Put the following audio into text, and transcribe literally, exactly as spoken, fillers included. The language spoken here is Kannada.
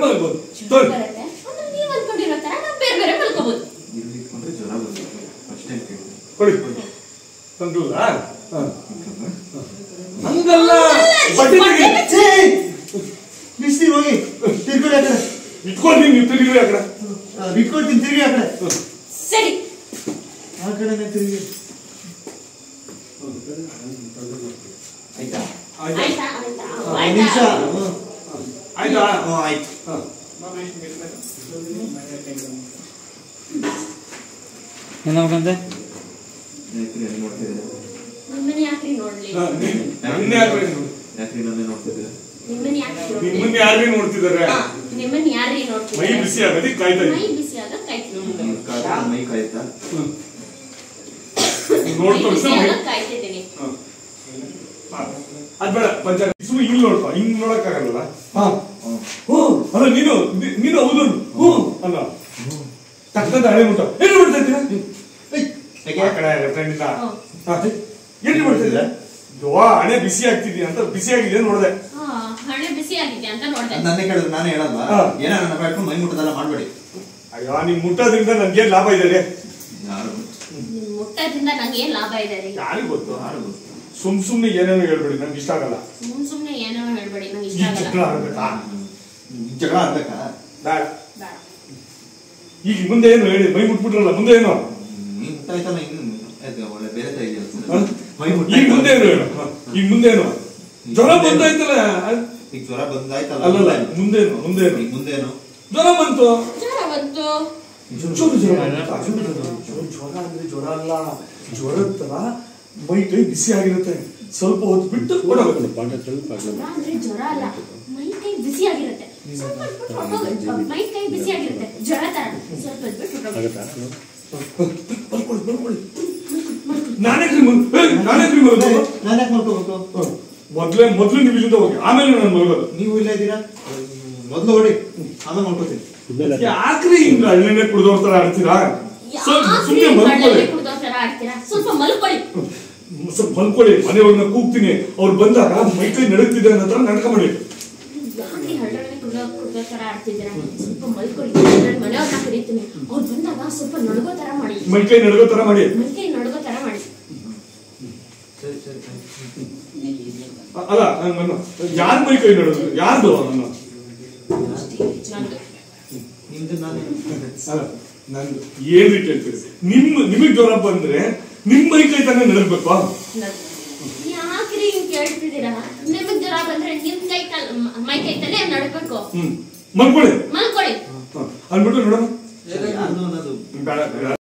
ಮಲ್ಕೋಬಹುದು. ನೀವು ಅನ್ಕೊಂಡಿರೋ ತರ ನಾವು ಬೇರೆ ಬೇರೆ ಮಲ್ಕೋಬಹುದು. ಕೊಡಿ ಕಂಟ್ರೋಲ್. ಹಂಗಲ್ಲ ಬಿಸಿ ಹೋಗಿ ತಿರ್ಗಿ ಆ ಕಡೆ ಇಟ್ಕೊಳ್ತೀನಿ. ನೀವು ತಿರುಗಿ ಆ ಕಡೆ ಇಟ್ಕೊಳ್ತೀನಿ. ತಿರುಗಿ ಆ ಕಡೆ. ಸರಿ ಆ ಕಡೆನೆ ತಿರುಗಿ. ಆಯ್ತಾ ಆಯ್ತಾ ನಿಮಿಷ ಆಯ್ತಾ? ಹ್ಞೂ ಆಯ್ತು. ಏನಾಗಂತೆ ನಿಮ್ಮನ್ನ ಯಾಕ್ರಿ ನೋಡ್ಲಿ? ನಿಮ್ಮನ್ನ ಯಾಕ್ರಿ ಯಾಕ್ರಿ ನನ್ನೇ ನೋಡ್ತಿದ್ದೀರಾ? ನಿಮ್ಮನ್ನ ಯಾಕ್ರಿ ನೋಡ್ಲಿ? ನಿಮ್ಮನ್ನ ಯಾರ್ರಿ ನೋಡ್ತಿದ್ದಾರೆ? ನಿಮ್ಮನ್ನ ಯಾರ್ರಿ ನೋಡ್ತಿದ್ದಾರೆ? ಮೈ ಬಿಸಿ ಆಗದಿ ಕಾಯ್ತಾ ಮೈ ಇದ್ದೀನಿ. ಬಿಸಿ ಆಗ ಕಾಯ್ತಿದ್ದೀನಿ. ಮೈ ಕಾಯ್ತಾ ನೋಡ್ಕೊಂಡು ಕಾಯ್ತಿದ್ದೀನಿ. ಅದ್ ಬೇಡ ಪಂಚಾಯತ್ ಸುಮ್ಮನೆ ಹಿಂಗ್ ನೋಡ್ಕೊ. ಹಿಂಗ್ ನೋಡಕ್ ಆಗಲ್ಲ. ಹ್ಞೂ ಅಲ್ಲ ನೀನು ನೀನು ಹೌದು ಹ್ಞೂ ಅಲ್ಲ ತಕ್ಕಂತ ಹಳೆ ಮುಟ್ಟ ಎಲ್ಲಿ ನೋಡ್ತಾ ಇದ್ದೀರಾ? ಆ ಕಡೆ ಫ್ರೆಂಡಿಂದ ಎಲ್ಲಿ ಮಾಡ್ತಾ ಇದ್ದೀರಾ? ಯವ್ವ ಹಣೆ ಬಿಸಿ ಆಗ್ತಿದ್ಯಾ ಅಂತ ಬಿಸಿ ಆಗಿದೆ ನೋಡ್ದೆ. ಹಣೆ ಬಿಸಿ ಆಗಿದೆ ಅಂತ ನೋಡ್ದೆ. ನನ್ನೇ ಕೇಳಿದ್ರೆ ನಾನೇ ಹೇಳಲ್ವಾ? ಏನ ನನ್ನ ಬ್ಯಾಟ್ಕೊಂಡು ಮೈ ಮುಟ್ಟದೆಲ್ಲ ಮಾಡ್ಬೇಡಿ. ಅಯ್ಯೋ ನಿಮ್ ಮುಟ್ಟೋದ್ರಿಂದ ನನ್ಗೆ ಏನ್ ಲಾಭ ಇದೆ? ಯಾರು ಮುಟ್ಟೋದ್ರಿಂದ ನಂಗೆ ಏನ್ ಲಾಭ ಇದೆ? ಯಾರಿಗ್ ಗೊತ್ತು? ಯಾರು ಗೊತ್ತು? ಸುಮ್ ಸುಮ್ನೆ ಏನೇನೋ ಹೇಳ್ಬೇಡಿ, ನಂಗೆ ಇಷ್ಟ ಆಗಲ್ಲ. ಸುಮ್ ಸುಮ್ನೆ ಏನೋ ಹೇಳ್ಬೇಡಿ, ನಂಗೆ ಇಷ್ಟ ಆಗಲ್ಲ. ಜಗಳ ಆಡ್ಬೇಕಾ? ಜಗಳ ಆಡ್ಬೇಕಾ? ಬೇಡ. ಈಗ ಮುಂದೆ ಏನು ಹೇಳಿ? ಮೈ ಮುಟ್ಬಿಟ್ರಲ್ಲ, ಮುಂದೆ ಏನು? ನೀನ್ ಮುಟ್ಟಾಯ್ತಲ್ಲ ಇನ್ನು ಒಳ್ಳೆ ಬೇರೆ ತರ ಇದೆಯಲ್ಲ. ಈಗ ಮುಂದೆ ಏನು ಹೇಳು? ಈಗ ಮುಂದೆ ಏನು? ಜ್ವರ ಬಂದಾಯ್ತಲ್ಲ. ಈಗ ಜ್ವರ ಬಂದಾಯ್ತಲ್ಲ. ಅಲ್ಲಲ್ಲ ಮುಂದೇನು? ಮುಂದೇನು? ಈಗ ಮುಂದೇನು? ಜ್ವರ ಬಂತು. ಜ್ವರ ಬಂತು. ಜ್ವರ ಅಂದ್ರೆ ಜ್ವರ ಅಲ್ಲ, ಜ್ವರದ ತರ ಮೈ ಕೈ ಬಿಸಿ ಆಗಿರುತ್ತೆ. ಸ್ವಲ್ಪ ಹೊತ್ತು ಬಿಟ್ಟು ಕೊಡೋಗುತ್ತೆ. ಜ್ವರ ಅಂದ್ರೆ ಜ್ವರ ಅಲ್ಲ, ಮೈ ಕೈ ಬಿಸಿ ಆಗಿರುತ್ತೆ. ಸ್ವಲ್ಪ ಹೊತ್ತು ಬಿಟ್ಟು ಹೊರಟೋಗುತ್ತೆ. ಮೈ ಕೈ ಬಿಸಿ ಆಗಿರುತ್ತೆ, ಜ್ವರ ತರ. ಸ್ವಲ್ಪ ಹೊತ್ತು ಬಿಟ್ಟು ಹೊರಟೋಗುತ್ತೆ. ನಾನೇ ಕ್ರೀಮ್ ನಾನೇ ಕ್ರೀಮ್ ನಾನು ಯಾಕೆ ಮಾಡ್ಕೋಬೇಕು? ಮೊದ್ಲೇ ಮೊದ್ಲು ನೀವು ಇಲ್ಲಿಂದ ಹೋಗಿ, ಆಮೇಲೆ ನಾನು ಮಲಗೋದು. ನೀವು ಇಲ್ಲ ಇದ್ದೀರಾ? ಮೊದ್ಲು ಹೊಡಿ, ಆಮೇಲೆ ಮಾಡ್ಕೋತೀನಿ. ಯಾಕ್ರಿ ಹಿಂಗ ಹಳ್ಳಿನೇ ಕುಡ್ದೋರ್ ತರ ಆಡ್ತೀರಾ? ಸ್ವಲ್ಪ ಸುಮ್ಮನೆ ಮಲ್ಕೊಳ್ಳಿ. ಸ್ವಲ್ಪ ಮಲ್ಕೊಳ್ಳಿ. ಸ್ವಲ್ಪ ಮಲ್ಕೊಳ್ಳಿ. ಮನೆಯವ್ರನ್ನ ಕೂಗ್ತೀನಿ, ಅವ್ರು ಬಂದಾಗ ಮೈ ಕೈ ನಡಕ್ತಿದೆ ಅನ್ನೋ ತರ ನಾಟಕ ಮಾಡಿ. ಯಾಕ್ರಿ ಹಳ್ಳಿ ಕುಡ್ದೋ ತರ ಆಡ್ತಿದ್ದೀರಾ? ಸ್ವಲ್ಪ ಮಲ್ಕೊಳ್ಳಿ. ಮನೆಯವ್ರನ್ನ ಕರೀತೀನಿ, ಅವ್ರು ಬಂದಾಗ ಸ್ವಲ್ಪ ನಡ್ಗೋ ತರ ಮಾಡಿ. ಮೈ ಕೈ ನಡ್ಗೋ ತರ ಮಾಡಿ. ಮೈ ಕೈ ನಡ್ಗೋ ತರ ಮಾಡಿ. ಅಲ್ಲ ನಾನು ಯಾರ ಮೈ ಕೈ ನಡೋದು? ಯಾರ್ದು? ನಾನು ಅಲ್ಲ ನಂದು ಏನ್ ರೀತಿ ಹೇಳ್ತೀರಿ? ನಿಮ್ ನಿಮಗ್ ಜ್ವರ ಬಂದ್ರೆ ನಿಮ್ ಮೈ ಕೈ ತಾನೇ ನಡಗ್ಬೇಕು. ಯಾಕ್ರಿ ಹಿಂಗ್ ಕೇಳ್ತಿದ್ದೀರಾ? ನಿಮಗ್ ಜ್ವರ ಬಂದ್ರೆ ನಿಮ್ ಕೈ ಮೈ ಕೈ ತಾನೇ ನಡ್ಬೇಕು. ಹ್ಮ್ ಮಲ್ಕೊಳ್ಳಿ. ಮಲ್ಕೊಳ್ಳಿ ಅನ್ಬಿಟ್ಟು ನೋಡೋಣ. ಯಾರ್ದು ಅನ್ನೋದು ಬೇಡ.